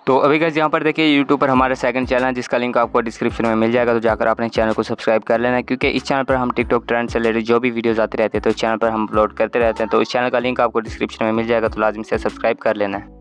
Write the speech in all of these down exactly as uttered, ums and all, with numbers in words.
तो अभी गाइस यहाँ पर देखिए यूट्यूब पर हमारा सेकंड चैनल है जिसका लिंक आपको डिस्क्रिप्शन में मिल जाएगा, तो जाकर अपने चैनल को सब्सक्राइब कर लेना, क्योंकि इस चैनल पर हम टिकटॉक ट्रेंड से रिलेटेड जो भी वीडियोस आते रहते हैं तो इस चैनल पर हम अपलोड करते रहते हैं। तो इस चैनल का लिंक आपको डिस्क्रिप्शन में मिल जाएगा, तो लाजमी से सब्सक्राइब कर लेना है।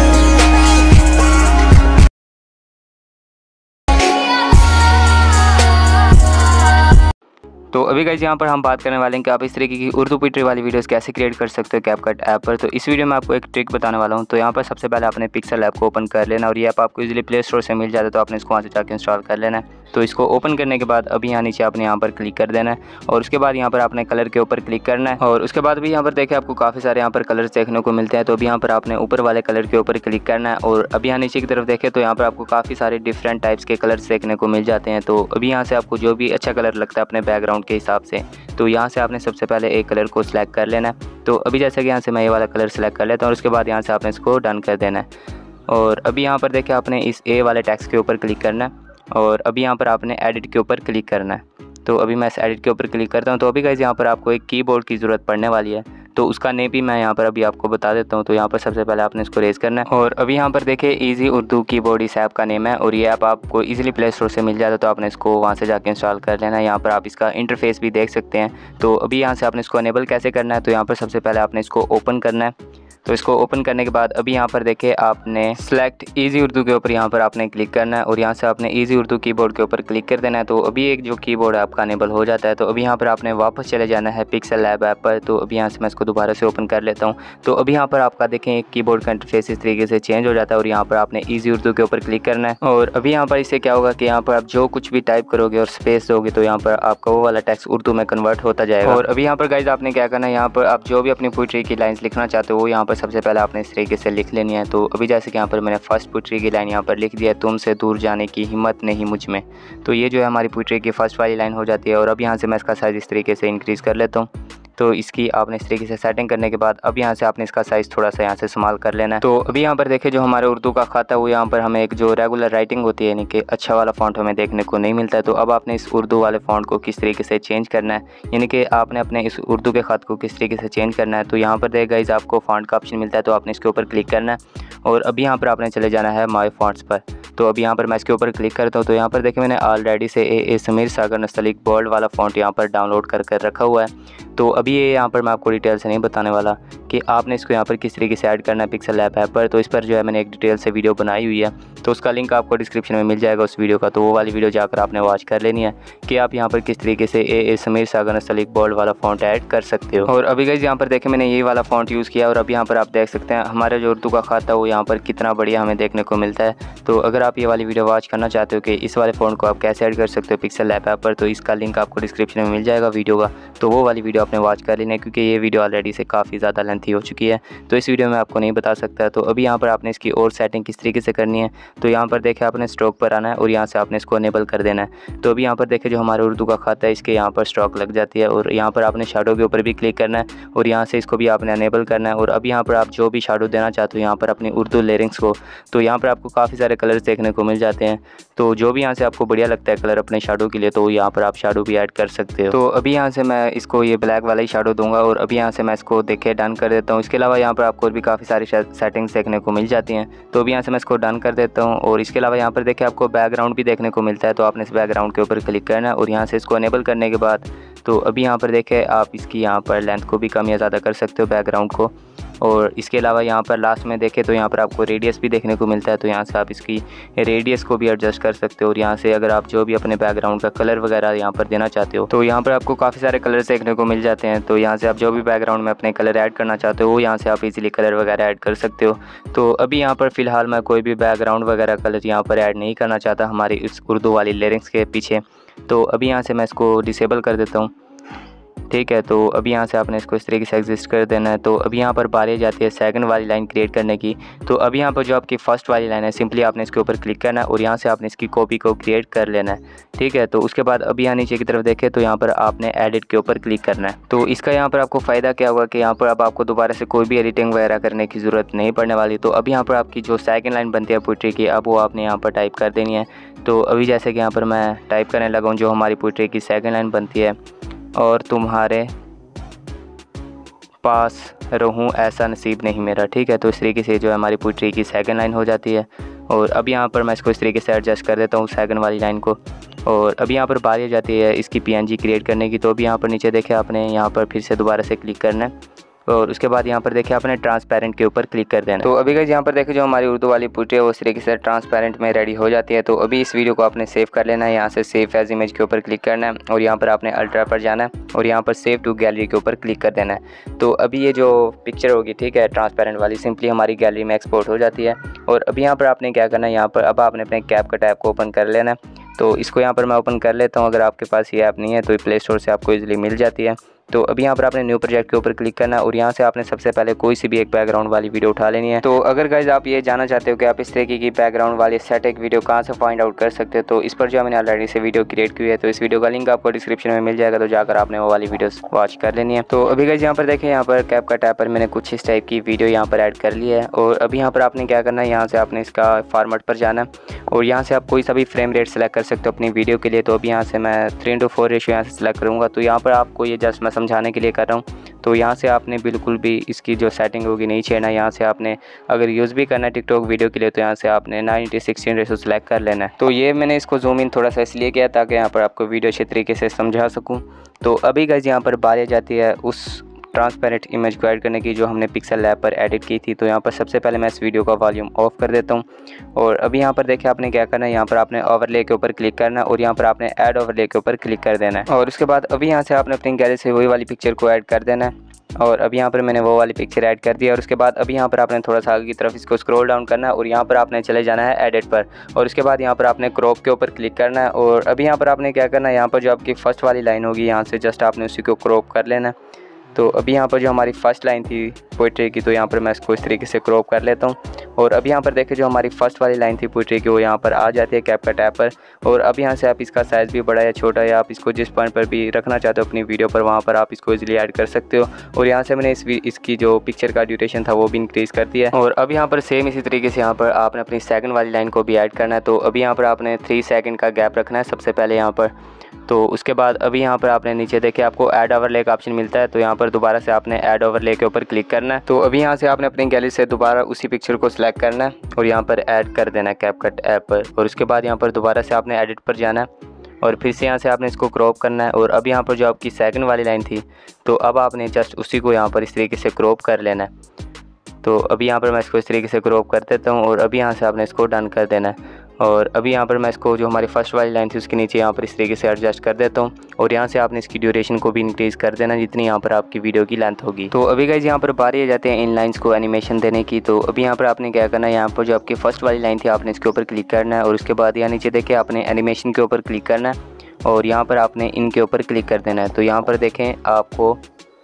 तो अभी गाइस यहाँ पर हम बात करने वाले हैं कि आप इस तरीके की उर्दू पोएट्री वाली वीडियोस कैसे क्रिएट कर सकते हो कैपकट ऐप पर। तो इस वीडियो में आपको एक ट्रिक बताने वाला हूँ। तो यहाँ पर सबसे पहले आपने पिक्सल ऐप को ओपन कर लेना, और ये ऐप आपको इजीली प्ले स्टोर से मिल जाता है, तो आपने इसको वहाँ से जाकर इंस्टॉल कर लेना है। तो इसको ओपन करने के बाद अभी यहाँ नीचे आपने यहाँ पर क्लिक कर देना है, और उसके बाद यहाँ पर आपने कलर के ऊपर क्लिक करना है, और उसके बाद भी यहाँ पर देखिए आपको काफ़ी सारे यहाँ पर कलर्स देखने को मिलते हैं। तो अभी यहाँ पर आपने ऊपर वाले कलर के ऊपर क्लिक करना है, और अभी यहाँ नीचे की तरफ देखें तो यहाँ पर आपको काफ़ी सारे डिफरेंट टाइप्स के कलर्स देखने को मिल जाते हैं। तो अभी यहाँ से आपको जो भी अच्छा कलर लगता है अपने बैकग्राउंड के हिसाब से, तो यहाँ से आपने सबसे पहले एक कलर को सिलेक्ट कर लेना है। तो अभी जैसे कि यहाँ से मैं ये वाला कलर सेलेक्ट कर लेता हूँ, और उसके बाद यहाँ से आपने इसको डन कर देना है। और अभी यहाँ पर देखिए आपने इस ए वाले टेक्स्ट के ऊपर क्लिक करना है, और अभी यहाँ पर आपने एडिट के ऊपर क्लिक करना है। तो अभी मैं इस एडिट के ऊपर क्लिक करता हूँ। तो अभी गाइस यहाँ पर आपको एक कीबोर्ड की ज़रूरत पड़ने वाली है, तो उसका नेम भी मैं यहाँ पर अभी आपको बता देता हूँ। तो यहाँ पर सबसे पहले आपने इसको रेज करना है, और अभी यहाँ पर देखिए इजी उर्दू कीबोर्ड इस ऐप का नेम है, और ये ऐप आपको इजीली प्ले स्टोर से मिल जाता है, तो आपने इसको वहाँ से जाके इंस्टॉल कर लेना है। यहाँ पर आप इसका इंटरफेस भी देख सकते हैं। तो अभी यहाँ से आपने इसको अनेबल कैसे करना है, तो यहाँ पर सबसे पहले आपने इसको ओपन करना है। तो इसको ओपन करने के बाद अभी यहाँ पर देखिए आपने सेलेक्ट इजी उर्दू के ऊपर यहाँ पर आपने क्लिक करना है, और यहाँ से आपने इजी उर्दू कीबोर्ड के ऊपर क्लिक कर देना है। तो अभी एक जो कीबोर्ड आपका अनेबल हो जाता है। तो अभी यहाँ पर आपने वापस चले जाना है पिक्सल ऐप ऐप पर। तो अभी यहाँ से मैं इसको दोबारा से ओपन कर लेता हूँ। तो अभी यहाँ पर आपका देखें कीबोर्ड का इंटरफेस इस तरीके से चेंज हो जाता है, और यहाँ पर आपने ईजी उर्दू के ऊपर क्लिक करना है। और अभी यहाँ पर इससे क्या होगा कि यहाँ पर आप जो कुछ भी टाइप करोगे और स्पेस दोगे तो यहाँ पर आपका वो वाला टेक्स्ट उर्दू में कन्वर्ट होता जाएगा। और अभी यहाँ पर गाइज आपने क्या करना है, यहाँ पर आप जो भी अपनी पोएट्री की लाइन्स लिखना चाहते हो वो यहाँ पर सबसे पहले आपने इस तरीके से लिख लेनी है। तो अभी जैसे कि यहाँ पर मैंने फर्स्ट पोएट्री की लाइन यहाँ पर लिख दिया है, तुमसे दूर जाने की हिम्मत नहीं मुझ में। तो ये जो है हमारी पोएट्री की फर्स्ट वाली लाइन हो जाती है। और अब यहाँ से मैं इसका साइज़ इस तरीके से इंक्रीज़ कर लेता हूँ। तो इसकी आपने इस तरीके से सेटिंग करने के बाद अब यहाँ से आपने इसका साइज़ थोड़ा सा यहाँ से स्मॉल कर लेना है। तो अभी यहाँ पर देखिए जो हमारे उर्दू का खत है वो यहाँ पर हमें एक जो रेगुलर राइटिंग होती है, यानी कि अच्छा वाला फ़ॉन्ट हमें देखने को नहीं मिलता है। तो अब आपने इस उर्दू वाले फ़ॉन्ट को किस तरीके से चेंज करना है, यानी कि आपने अपने इस उर्दू के खत को किस तरीके से चेंज करना है। तो यहाँ पर देखिए गाइस आपको फ़ॉन्ट का ऑप्शन मिलता है, तो आपने इसके ऊपर क्लिक करना है, और अभी यहाँ पर आपने चले जाना है माय फ़ॉन्ट्स पर। तो अभी यहाँ पर मैं इसके ऊपर क्लिक करता हूँ। तो यहाँ पर देखिए मैंने ऑलरेडी से A A Sameer Sagar Nastaliq bold वाला फ़ॉन्ट यहाँ पर डाउनलोड कर कर रखा हुआ है। तो अभी ये यहाँ पर मैं आपको डिटेल से नहीं बताने वाला कि आपने इसको यहाँ पर किस तरीके से ऐड करना है पिक्सल ऐप ऐप पर। तो इस पर जो है मैंने एक डिटेल से वीडियो बनाई हुई है, तो उसका लिंक आपको डिस्क्रिप्शन में मिल जाएगा उस वीडियो का। तो वो वाली वीडियो जाकर आपने वॉच कर लेनी है कि आप यहाँ पर किस तरीके से A A Sameer Sagar Nastaliq bold वाला फ़ॉन्ट ऐड कर सकते हो। और अभी गाइस यहाँ पर देखें मैंने यही वाला फ़ॉन्ट यूज़ किया, और अब यहाँ पर आप देख सकते हैं हमारा जो उर्दू का खत है वो यहाँ पर कितना बढ़िया हमें देखने को मिलता है। तो अगर आप ये वाली वीडियो वॉच करना चाहते हो कि इस वाले फ़ॉन्ट को आप कैसे ऐड कर सकते हो पिक्सल ऐप ऐप पर, तो इसका लिंक आपको डिस्क्रिप्शन में मिल जाएगा वीडियो का। तो वो वाली वीडियो आपने वॉच कर लेनी है, क्योंकि ये वीडियो ऑलरेडी से काफ़ी ज़्यादा लेंथी हो चुकी है, तो इस वीडियो में आपको नहीं बता सकता। तो अभी यहाँ पर आपने इसकी और सेटिंग किस तरीके से करनी है, तो यहाँ पर देखें आपने स्ट्रोक पर आना है, और यहाँ से आपने इसको अनेबल कर देना है। तो अभी यहाँ पर देखें जो हमारे उर्दू का खत है इसके यहाँ पर स्ट्रोक लग जाती है, और यहाँ पर आपने शैडो के ऊपर भी क्लिक करना है, और यहाँ से इसको भी आपने अनेबल करना है। और अभी यहाँ पर आप जो भी शैडो देना चाहते हो यहाँ पर अपनी उर्दू लिरिक्स को, तो यहाँ पर आपको काफ़ी सारे कलर्स देखने को मिल जाते हैं। तो जो भी यहाँ से आपको बढ़िया लगता है कलर अपने शैडो के लिए, तो यहाँ पर आप शैडो भी ऐड कर सकते हो। तो अभी यहाँ से मैं इसको ये ब्लैक वाला ही शैडो दूंगा, और अभी यहाँ से मैं इसको देखे डन कर देता हूँ। इसके अलावा यहाँ पर आपको और भी काफ़ी सारी सेटिंग्स देखने को मिल जाती हैं, तो अभी यहाँ से मैं इसको डन कर देता हूँ। और इसके अलावा यहाँ पर देखिए आपको बैकग्राउंड भी देखने को मिलता है, तो आपने इस बैकग्राउंड के ऊपर क्लिक करना है, और यहाँ से इसको अनेबल करने के बाद तो अभी यहाँ पर देखें आप इसकी यहाँ पर लेंथ को भी कम या ज़्यादा कर सकते हो बैकग्राउंड को। और इसके अलावा यहाँ पर लास्ट में देखें तो यहाँ पर आपको रेडियस भी देखने को मिलता है, तो यहाँ से आप इसकी रेडियस को भी एडजस्ट कर सकते हो। और यहाँ से अगर आप जो भी अपने बैकग्राउंड का कलर वगैरह यहाँ पर देना चाहते हो, तो यहाँ पर आपको काफ़ी सारे कलर्स देखने को मिल जाते हैं। तो यहाँ से आप जो भी बैकग्राउंड में अपने कलर ऐड करना चाहते हो वो यहाँ से आप इजीली कलर वगैरह ऐड कर सकते हो। तो अभी यहाँ पर फ़िलहाल मैं कोई भी बैकग्राउंड वगैरह कलर यहाँ पर ऐड नहीं करना चाहता हमारी इस उर्दू वाली लिरिक्स के पीछे। तो अभी यहाँ से मैं इसको डिसेबल कर देता हूँ, ठीक है। तो अभी यहाँ से आपने इसको इस तरीके से एग्जिस्ट कर देना है। तो अभी यहाँ पर बारी जाती है सेकंड वाली लाइन क्रिएट करने की। तो अभी यहाँ पर जो आपकी फर्स्ट वाली लाइन है सिंपली आपने इसके ऊपर क्लिक करना है, और यहाँ से आपने इसकी कॉपी को क्रिएट कर लेना है, ठीक है। तो उसके बाद अभी यहाँ नीचे की तरफ देखें तो यहाँ पर आपने एडिट के ऊपर क्लिक करना है। तो इसका यहाँ पर आपको फ़ायदा क्या होगा कि यहाँ पर अब आपको दोबारा से कोई भी एडिटिंग वगैरह करने की ज़रूरत नहीं पड़ने वाली। तो अभी यहाँ पर आपकी जो सेकंड लाइन बनती है पोएट्री की, अब वो आपने यहाँ पर टाइप कर देनी है। तो अभी जैसे कि यहाँ पर मैं टाइप करने लगा हूँ जो हमारी पोएट्री की सेकंड लाइन बनती है, और तुम्हारे पास रहूं ऐसा नसीब नहीं मेरा, ठीक है। तो इस तरीके से जो है हमारी पोएट्री की सेकंड लाइन हो जाती है। और अब यहाँ पर मैं इसको इस तरीके से एडजस्ट कर देता हूँ सेकंड वाली लाइन को। और अभी यहाँ पर बारी आ जाती है इसकी पीएनजी क्रिएट करने की। तो अभी यहाँ पर नीचे देखे आपने यहाँ पर फिर से दोबारा से क्लिक करना है और उसके बाद यहाँ पर देखिए आपने ट्रांसपेरेंट के ऊपर क्लिक कर देना। तो अभी गाइस यहाँ पर देखिए जो हमारी उर्दू वाली पुटी है वो इस तरीके से ट्रांसपेरेंट में रेडी हो जाती है। तो अभी इस वीडियो को आपने सेव कर लेना है, यहाँ से सेव एज इमेज के ऊपर क्लिक करना है और यहाँ पर आपने अल्ट्रा पर जाना है और यहाँ पर सेव टू गैलरी के ऊपर क्लिक कर देना है। तो अभी ये जो पिक्चर होगी ठीक है ट्रांसपेरेंट वाली, सिंपली हमारी गैलरी में एक्सपोर्ट हो जाती है। और अभी यहाँ पर आपने क्या करना है, यहाँ पर अब आपने अपने कैपकट ऐप को ओपन कर लेना है। तो इसको यहाँ पर मैं ओपन कर लेता हूँ। अगर आपके पास ये ऐप नहीं है तो प्ले स्टोर से आपको इजीली मिल जाती है। तो अभी यहाँ पर आपने न्यू प्रोजेक्ट के ऊपर क्लिक करना है और यहाँ से आपने सबसे पहले कोई सी भी एक बैकग्राउंड वाली वीडियो उठा लेनी है। तो अगर गाइज आप ये जानना चाहते हो कि आप इस तरीके की बैकग्राउंड वाली सेट एक वीडियो कहाँ से फाइंड आउट कर सकते हो, तो इस पर जो मैंने ऑलरेडी से वीडियो क्रिएट की है, तो इस वीडियो का लिंक आपको डिस्क्रिप्शन में मिल जाएगा, तो जाकर आपने वो वाली वीडियोस वॉच कर लेनी है। तो अभी गाइज यहाँ पर देखें, यहाँ पर कैपकट ऐप पर मैंने कुछ इस टाइप की वीडियो यहाँ पर ऐड कर ली है। और अभी यहाँ पर आपने क्या करना है, यहाँ से आपने इसका फॉर्मेट पर जाना है और यहाँ से आप कोई सा भी फ्रेम रेट सेलेक्ट कर सकते हो अपनी वीडियो के लिए। तो अभी यहाँ से मैं थ्री इंटू फोर रेशियो यहाँ से सेलेक्ट करूँगा। तो यहाँ पर आपको ये जस्ट मैं समझाने के लिए कर रहा हूँ। तो यहाँ से आपने बिल्कुल भी इसकी जो सेटिंग होगी नहीं छेड़ना। यहाँ से आपने अगर यूज़ भी करना है टिकटॉक वीडियो के लिए तो यहाँ से आपने नाइनटी सिक्सटीन रेशो सेलेक्ट कर लेना है। तो ये मैंने इसको जूम इन थोड़ा सा इसलिए किया ताकि यहाँ पर आपको वीडियो अच्छे तरीके से समझा सकूँ। तो अभी गाइस यहाँ पर बारी आ जाती है उस ट्रांसपेरेंट इमेज को ऐड करने की जो हमने पिक्सल लैब पर एडिट की थी। तो यहाँ पर सबसे पहले मैं इस वीडियो का वॉल्यूम ऑफ कर देता हूँ और अभी यहाँ पर देखिए आपने क्या करना है, यहाँ पर आपने ओवरले के ऊपर क्लिक करना है और यहाँ पर आपने ऐड ओवरले के ऊपर क्लिक कर देना है। और उसके बाद अभी यहाँ से आपने अपनी गैलरी से वही वाली पिक्चर को ऐड कर देना है और अभी यहाँ पर मैंने वो वाली पिक्चर ऐड कर दी। और उसके बाद अभी यहाँ पर आपने थोड़ा सा आगे की तरफ इसको स्क्रॉल डाउन करना है और यहाँ पर आपने चले जाना है एडिट पर और उसके बाद यहाँ पर आपने क्रॉप के ऊपर क्लिक करना है। और अभी यहाँ पर आपने क्या करना है, यहाँ पर जो आपकी फ़र्स्ट वाली लाइन होगी यहाँ से जस्ट आपने उसी को क्रॉप कर लेना है। तो अभी यहाँ पर जो हमारी फ़र्स्ट लाइन थी पोइट्री की, तो यहाँ पर मैं इसको इस तरीके से क्रॉप कर लेता हूँ। और अभी यहाँ पर देखिए जो हमारी फ़र्स्ट वाली लाइन थी पोइट्री की वो यहाँ पर आ जाती है कैपकट ऐप पर। और अब यहाँ से आप इसका साइज़ भी बड़ा या छोटा या आप इसको जिस पॉइंट पर भी रखना चाहते हो अपनी वीडियो पर वहाँ पर आप इसको इजीली ऐड कर सकते हो। और यहाँ से मैंने इस इसकी जो पिक्चर का ड्यूरेशन था वो भी इंक्रीज़ कर दिया है। और अब यहाँ पर सेम इसी तरीके से यहाँ पर आपने अपनी सेकंड वाली लाइन को भी ऐड करना है। तो अभी यहाँ पर आपने थ्री सेकंड का गैप रखना है सबसे पहले यहाँ पर। तो उसके बाद अभी यहाँ पर आपने नीचे देखे आपको ऐड ओवरले का ऑप्शन मिलता है। तो यहाँ पर दोबारा से आपने ऐड ओवरले के ऊपर क्लिक करना है। तो अभी यहाँ से आपने अपनी गैलरी से दोबारा उसी पिक्चर को सिलेक्ट करना है और यहाँ पर ऐड कर देना है कैपकट ऐप पर। और उसके बाद यहाँ पर दोबारा से आपने एडिट पर जाना है और फिर से यहाँ से आपने इसको क्रॉप करना है। और अब यहाँ पर जो आपकी सेकंड वाली लाइन थी तो अब आपने जस्ट उसी को यहाँ पर इस तरीके से क्रॉप कर लेना है। तो अभी यहाँ पर मैं इसको इस तरीके से क्रॉप कर देता हूँ और अभी यहाँ से आपने इसको डन कर देना है। और अभी यहाँ पर मैं इसको जो हमारी फर्स्ट वाली लाइन थी उसके नीचे यहाँ पर इस तरीके से एडजस्ट कर देता हूँ और यहाँ से आपने इसकी ड्यूरेशन को भी इंक्रीज़ कर देना जितनी यहाँ पर आपकी वीडियो की लेंथ होगी। तो अभी गाइस यहाँ पर बारी आ जाते हैं इन लाइंस को एनिमेशन देने की। तो अभी यहाँ पर आपने क्या करना है, यहाँ पर जो आपकी फर्स्ट वाली लाइन थी आपने इसके ऊपर क्लिक करना है और उसके बाद यहाँ नीचे देखिए आपने एनिमेशन के ऊपर क्लिक करना है और यहाँ पर आपने इनके ऊपर क्लिक कर देना है। तो यहाँ पर देखें आपको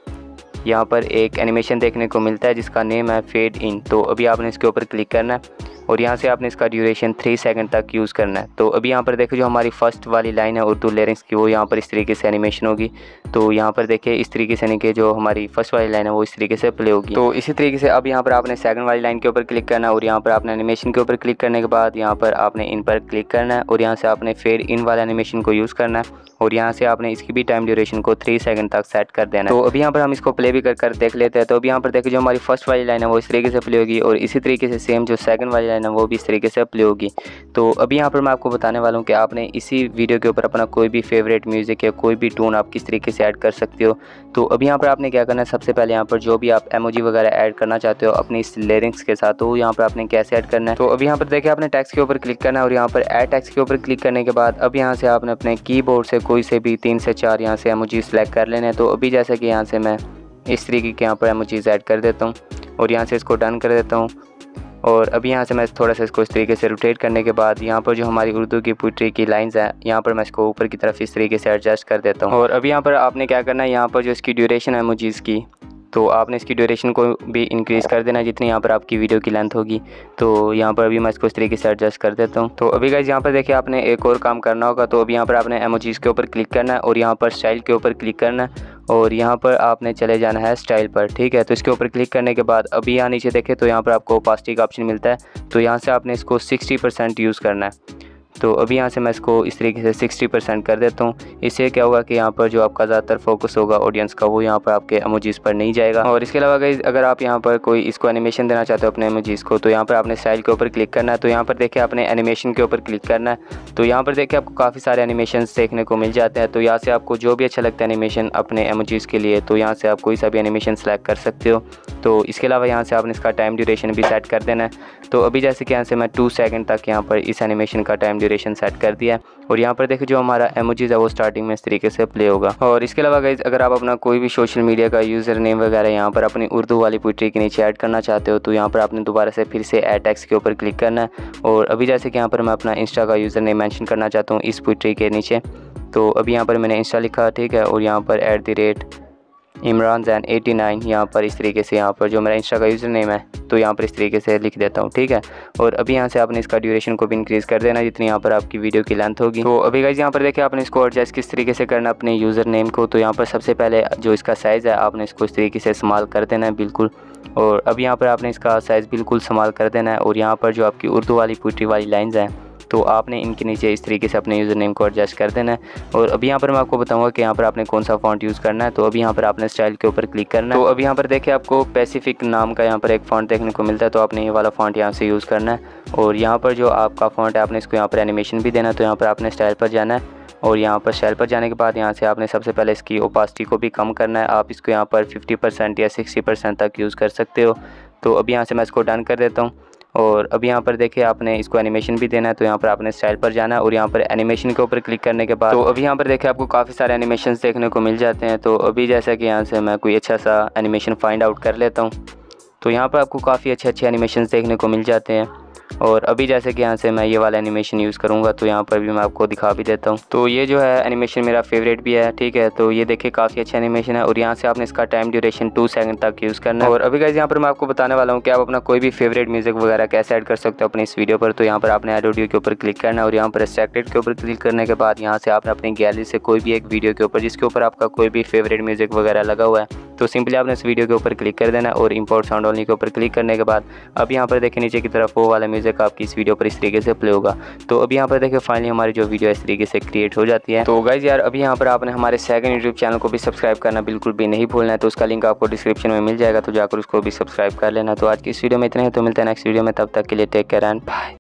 यहाँ पर एक एनिमेशन देखने को मिलता है जिसका नेम है फेड इन। तो अभी आपने इसके ऊपर क्लिक करना है और यहाँ से आपने इसका ड्यूरेशन थ्री सेकंड तक यूज़ करना है। तो अभी यहाँ पर देखो जो हमारी फर्स्ट वाली लाइन है उर्दू लिरिक्स की वो यहाँ पर इस तरीके से एनिमेशन होगी। तो यहाँ पर देखिए इस तरीके से नहीं कि जो हमारी फर्स्ट वाली लाइन है वो इस तरीके से प्ले होगी। तो इसी तरीके से अब यहाँ पर आपने सेकंड वाली लाइन के ऊपर क्लिक करना है और यहाँ पर आपने एनिमेशन के ऊपर क्लिक करने के बाद यहाँ पर आपने इन पर क्लिक करना है और यहाँ से आपने फेड इन वाला एनिमेशन को यूज़ करना है और यहाँ से आपने इसकी भी टाइम ड्यूरेशन को थ्री सेकंड तक सेट कर देना है। तो अभी यहाँ पर हम इसको प्ले भी कर कर देख लेते हैं। तो अभी यहाँ पर देखिए जो हमारी फर्स्ट वाली लाइन है वो इस तरीके से प्ले होगी और इसी तरीके से सेम जो सेकंड वाली लाइन है वो भी इस तरीके से प्ले होगी। तो अभी यहाँ पर मैं आपको बताने वाला हूँ कि आपने इसी वीडियो के ऊपर अपना कोई भी फेवरेट म्यूज़िक या कोई भी टून आप किस तरीके से ऐड कर सकते हो। तो अभी यहाँ पर आपने क्या करना है, सबसे पहले यहाँ पर जो भी आप इमोजी वगैरह ऐड करना चाहते हो अपनी इस लिरिक्स के साथ, तो यहाँ पर आपने कैसे ऐड करना है। तो अभी यहाँ पर देखिए आपने टेक्स्ट के ऊपर क्लिक करना है और यहाँ पर ऐड टेक्स्ट के ऊपर क्लिक करने के बाद अब यहाँ से आपने अपने कीबोर्ड से कोई से भी तीन से चार यहाँ से इमोजी सेलेक्ट कर लेने हैं। तो अभी जैसे कि यहाँ से मैं इस तरीके के यहाँ पर इमोजीज ऐड कर देता हूँ और यहाँ से इसको डन कर देता हूँ। और अभी यहाँ से मैं थोड़ा सा इसको इस तरीके से रोटेट करने के बाद यहाँ पर जो हमारी उर्दू की पोइट्री की लाइंस हैं यहाँ पर मैं इसको ऊपर की तरफ इस तरीके से एडजस्ट कर देता हूँ। और अभी यहाँ पर आपने क्या करना है, यहाँ पर जो इसकी ड्यूरेशन है इमोजीज़ की तो आपने इसकी ड्यूरेशन को भी इंक्रीज़ कर देना जितनी यहाँ पर आपकी वीडियो की लेंथ होगी। तो यहाँ पर अभी मैं इसको इस तरीके से एडजस्ट कर देता हूँ। तो अभी गाइस यहाँ पर देखिए आपने एक और काम करना होगा। तो अभी यहाँ पर आपने इमोजीज़ के ऊपर क्लिक करना है और यहाँ पर स्टाइल के ऊपर क्लिक करना है और यहाँ पर आपने चले जाना है स्टाइल पर, ठीक है। तो इसके ऊपर क्लिक करने के बाद अभी यहाँ नीचे देखें तो यहाँ पर आपको ओपासिटी का ऑप्शन मिलता है। तो यहाँ से आपने इसको सिक्सटी परसेंट यूज़ करना है। तो अभी यहाँ से मैं इसको इस तरीके से सिक्सटी परसेंट कर देता हूँ। इससे क्या होगा कि यहाँ पर जो आपका ज़्यादातर फोकस होगा ऑडियंस का वो यहाँ पर आपके इमोजीज़ पर नहीं जाएगा। और इसके अलावा गाइस अगर आप यहाँ पर कोई इसको एनिमेशन देना चाहते हो अपने इमोजीज़ को, तो यहाँ पर आपने स्टाइल के ऊपर क्लिक करना है। तो यहाँ पर देखिए आपने एनिमेशन के ऊपर क्लिक करना है। तो यहाँ पर देखिए आपको काफ़ी सारे एनिमेशन देखने को मिल जाते हैं। तो यहाँ से आपको जो भी अच्छा लगता है एनिमेशन अपने इमोजीज़ के लिए, तो यहाँ से आप कोई सा भी एनिमेशन सेलेक्ट कर सकते हो। तो इसके अलावा यहाँ से आपने इसका टाइम ड्यूरेशन भी सेट कर देना है। तो अभी जैसे कि यहाँ से मैं टू सेकंड तक यहाँ पर इस एनिमेशन का टाइम ड्यूरेशन सेट कर दिया है। और यहाँ पर देखिए जो हमारा इमोजीज़ है वो स्टार्टिंग में इस तरीके से प्ले होगा। और इसके अलावा गाइस अगर आप अपना कोई भी सोशल मीडिया का यूज़र नेम वगैरह यहाँ पर अपनी उर्दू वाली पोइट्री के नीचे ऐड करना चाहते हो, तो यहाँ पर आपने दोबारा से फिर से ऐड टेक्स्ट के ऊपर क्लिक करना है। और अभी जैसे कि यहाँ पर मैं अपना इंस्टा का यूज़र नेम मेंशन करना चाहता हूँ इस पोइट्री के नीचे, तो अभी यहाँ पर मैंने इंस्टा लिखा, ठीक है। और यहाँ पर at the rate Imran Jain eighty nine यहाँ पर इस तरीके से यहाँ पर जो मेरा इंस्टा का यूज़र नेम है तो यहाँ पर इस तरीके से लिख देता हूँ, ठीक है। और अभी यहाँ से आपने इसका ड्यूरेशन को भी इंक्रीज़ कर देना जितनी यहाँ पर आपकी वीडियो की लेंथ होगी। तो अभी गाइस यहाँ पर देखिए आपने इसको एडजस्ट किस तरीके से करना अपने यूज़र नेम को। तो यहाँ पर सबसे पहले जो इसका साइज़ है आपने इसको इस तरीके से इस्तेमाल कर देना है बिल्कुल। और अभी यहाँ पर आपने इसका साइज़ बिल्कुल इस्तेमाल कर देना है। और यहाँ पर जो आपकी उर्दू वाली पोइट्री वाली लाइन्स हैं तो आपने इनके नीचे इस तरीके से अपने यूज़र नेम को एडजस्ट कर देना है। और अभी यहाँ पर मैं आपको बताऊंगा कि यहाँ पर आपने कौन सा फ़ॉन्ट यूज़ करना है। तो अभी यहाँ पर आपने स्टाइल के ऊपर क्लिक करना है। तो अभी यहाँ पर देखिए आपको पैसिफिक नाम का यहाँ पर एक फ़ॉन्ट देखने को मिलता है, तो आपने ये वाला फ़ॉन्ट यहाँ से यूज़ करना है। और यहाँ पर जो आपका फ़ॉन्ट है आपने इसको यहाँ पर एनिमेशन भी देना है। तो यहाँ पर आपने स्टाइल पर जाना है। और यहाँ पर स्टाइल पर जाने के बाद यहाँ से आपने सबसे पहले इसकी ओपासिटी को भी कम करना है। आप इसको यहाँ पर फिफ्टी परसेंट या सिक्सटी परसेंट तक यूज़ कर सकते हो। तो अभी यहाँ से मैं इसको डन कर देता हूँ। और अभी यहाँ पर देखिए आपने इसको एनिमेशन भी देना है। तो यहाँ पर आपने स्टाइल पर जाना है और यहाँ पर एनिमेशन के ऊपर क्लिक करने के बाद तो अभी यहाँ पर देखिए आपको काफ़ी सारे एनिमेशंस देखने को मिल जाते हैं। तो अभी जैसा कि यहाँ से मैं कोई अच्छा सा एनिमेशन फाइंड आउट कर लेता हूँ, तो यहाँ पर आपको काफ़ी अच्छे अच्छे एनिमेशंस देखने को मिल जाते हैं। और अभी जैसे कि यहाँ से मैं ये वाला एनिमेशन यूज़ करूँगा तो यहाँ पर भी मैं आपको दिखा भी देता हूँ। तो ये जो है एनिमेशन मेरा फेवरेट भी है, ठीक है। तो ये देखिए काफ़ी अच्छा एनिमेशन है। और यहाँ से आपने इसका टाइम ड्यूरेशन टू सेकंड तक यूज़ करना है। और अभी गाइस यहाँ पर मैं आपको बताने वाला हूँ कि आप अपना कोई भी फेवरेट म्यूज़िक वगैरह कैसे ऐड कर सकते हो अपनी इस वीडियो पर। तो यहाँ पर आपने ऐड ऑडियो के ऊपर क्लिक करना है और यहाँ पर एक्सट्रैक्टेड के ऊपर क्लिक करने के बाद यहाँ से आपने अपनी गैलरी से कोई भी एक वीडियो के ऊपर जिसके ऊपर आपका कोई भी फेवरेट म्यूज़िक वगैरह लगा हुआ है तो सिंपली आपने इस वीडियो के ऊपर क्लिक कर देना और इंपोर्ट साउंड ओनली के ऊपर क्लिक करने के बाद अब यहाँ पर देखिए नीचे की तरफ वो वाला म्यूज़िक आपकी इस वीडियो पर इस तरीके से प्ले होगा। तो अभी यहाँ पर देखिए फाइनली हमारी जो वीडियो इस तरीके से क्रिएट हो जाती है। तो गाइज यार अभी यहाँ पर आपने हमारे सेकंड यूट्यूब चैनल को भी सब्सक्राइब करना बिल्कुल भी नहीं भूलना है। तो उसका लिंक आपको डिस्क्रिप्शन में मिल जाएगा, तो जाकर उसको भी सब्सक्राइब कर लेना। तो आज की इस वीडियो में इतना ही, तो मिलते हैं नेक्स्ट वीडियो में, तब तक के लिए टेक केयर एंड बाय।